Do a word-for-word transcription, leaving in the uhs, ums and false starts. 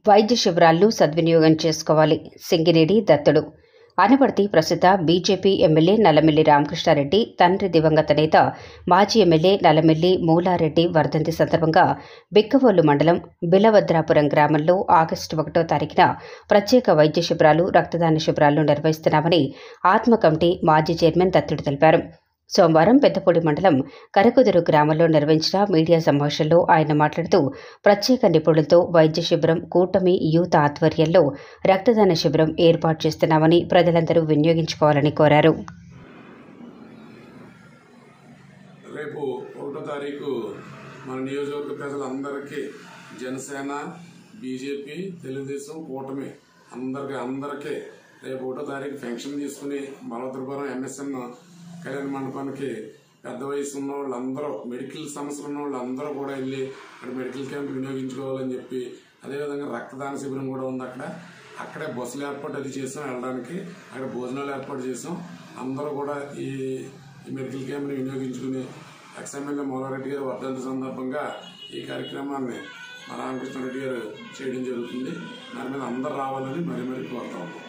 వైద్య శిబిరాలను సద్వినియోగం చేసుకోవాలి. సింగిరెడ్డి దత్తుడు. అనపర్తి ప్రస్తుత బీజేపీ ఎమ్మెల్యే నల్లమిల్లి రామకృష్ణారెడ్డి తండ్రి దివంగత నేత మాజీ ఎమ్మెల్యే నల్లమిల్లి మూలారెడ్డి వర్ధంతి సందర్భంగా బిక్కవోలు మండలం బిలవద్రాపురం గ్రామంలో ఆగస్టు ఒకటో తారీఖున ప్రత్యేక వైద్య శిబిరాలు, రక్తదాన శిబిరాలను నిర్వహిస్తున్నామని ఆత్మ కమిటీ మాజీ చైర్మన్ దత్తుడు తెలిపారు. సోమవారం పెద్దపూడి మండలం కరకుదురు గ్రామంలో నిర్వహించిన మీడియా సమావేశంలో ఆయన మాట్లాడుతూ ప్రత్యేక నిపుణులతో వైద్య శిబిరం, కూటమి యూత్ ఆధ్వర్యంలో రక్తదాన శిబిరం ఏర్పాటు చేస్తున్నామని ప్రజలందరూ వినియోగించుకోవాలని కోరారు. రేపు ఒకటో తారీఖు మన నియోజకవర్గ ప్రజలందరికీ జనసేన, బీజేపీ, తెలుగుదేశం కూటమి అందరికీ అందరికీ రేపు ఒకటో తారీఖు ఫంక్షన్ తీసుకుని బలవద్రపురం ఎంఎస్ఎన్ కళ్యాణ మండపానికి పెద్ద వయసు ఉన్న వాళ్ళందరూ, మెడికల్ సమస్యలు ఉన్న వాళ్ళందరూ కూడా వెళ్ళి అక్కడ మెడికల్ క్యాంప్ వినియోగించుకోవాలని చెప్పి, అదేవిధంగా రక్తదాన శిబిరం కూడా ఉంది. అక్కడ అక్కడే బస్సులు ఏర్పాటు అది చేసాం, వెళ్ళడానికి అక్కడ భోజనాలు ఏర్పాటు చేసాం. అందరూ కూడా ఈ మెడికల్ క్యాంప్ని వినియోగించుకుని ఎక్స్ఎమ్మెల్యే మూలారెడ్డి గారి వర్ధంతి సందర్భంగా ఈ కార్యక్రమాన్ని మా రామకృష్ణారెడ్డి గారు చేయడం జరుగుతుంది. దాని మీద అందరూ రావాలని మరీ మరీ కోరుతా ఉన్నాం.